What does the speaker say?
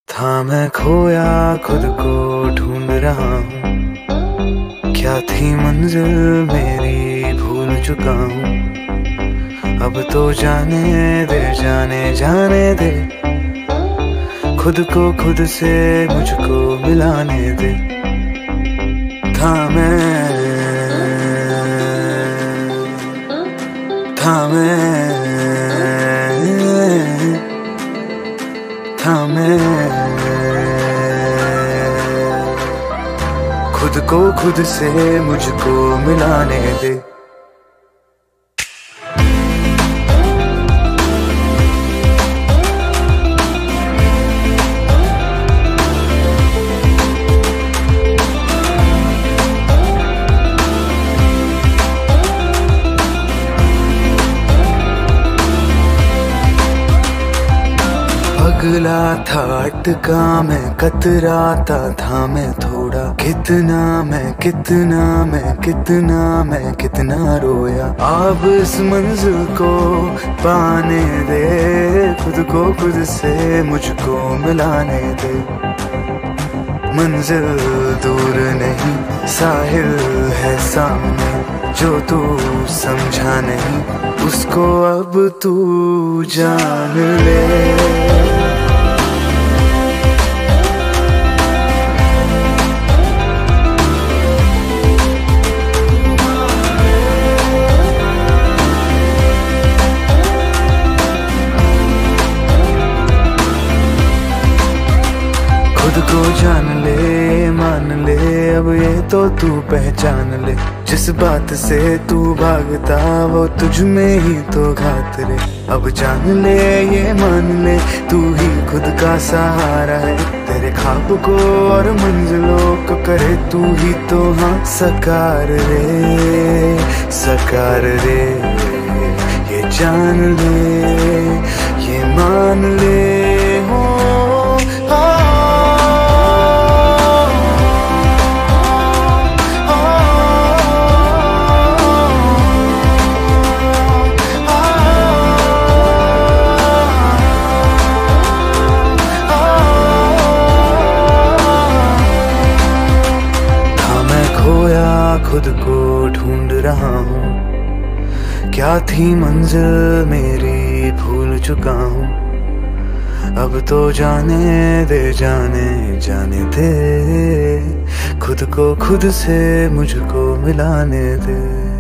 था मैं खोया खुद को ढूंढ रहा हूँ, क्या थी मंजिल मेरी भूल चुका हूँ। अब तो जाने दे जाने जाने दे, खुद को खुद से मुझको मिलाने दे। था मैं था खुद को खुद से मुझको मिलाने दे। पगला था अटका मैं, कतराता था मैं थोड़ा, कितना मैं कितना रोया। अब इस मंजिल को पाने दे, खुद को खुद से मुझको मिलाने दे। मंजिल दूर नहीं साहिल है सामने, जो तू समझा नहीं उसको अब तू जान ले। खुद को जान ले मान ले, अब ये तो तू पहचान ले। जिस बात से तू भागता वो तुझ में ही तो घात रे। अब जान ले ये मान ले, तू ही खुद का सहारा है। तेरे ख्वाब को और मंजिलों को करे तू ही तो हाँ सकार रे। ये जान ले ये मान ले हो। खुद को ढूंढ रहा हूँ, क्या थी मंजिल मेरी भूल चुका हूँ। अब तो जाने दे जाने दे, खुद को खुद से मुझको मिलाने दे।